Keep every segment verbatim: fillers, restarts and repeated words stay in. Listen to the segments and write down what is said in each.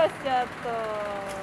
Wes jatuh.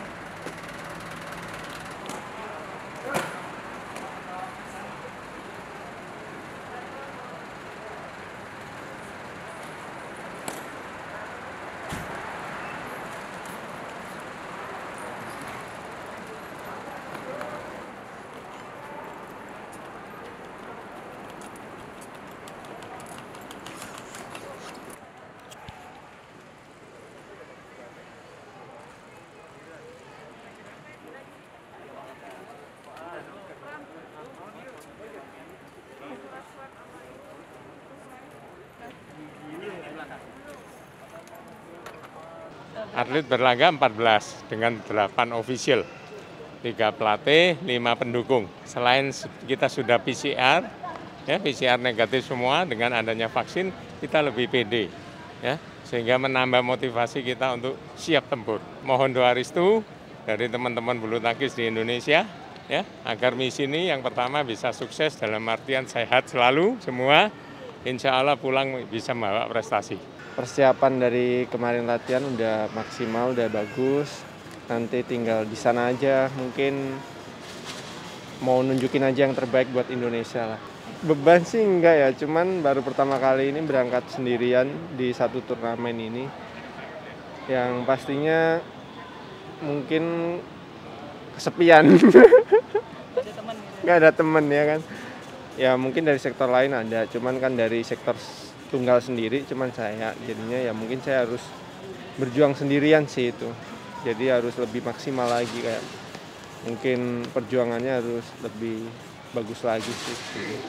Atlet berlaga empat belas dengan delapan official, tiga pelatih, lima pendukung. Selain kita sudah P C R, ya P C R negatif semua, dengan adanya vaksin kita lebih pede, ya sehingga menambah motivasi kita untuk siap tempur. Mohon doa restu dari teman-teman bulu tangkis di Indonesia, ya agar misi ini yang pertama bisa sukses dalam artian sehat selalu semua. Insya Allah pulang bisa membawa prestasi. Persiapan dari kemarin latihan udah maksimal, udah bagus. Nanti tinggal di sana aja, mungkin mau nunjukin aja yang terbaik buat Indonesia lah. Beban sih enggak ya, cuman baru pertama kali ini berangkat sendirian di satu turnamen ini. Yang pastinya mungkin kesepian. Nggak ada temen ya kan. Ya mungkin dari sektor lain ada, cuman kan dari sektor tunggal sendiri cuman saya, jadinya ya mungkin saya harus berjuang sendirian sih itu, jadi harus lebih maksimal lagi, kayak mungkin perjuangannya harus lebih bagus lagi sih.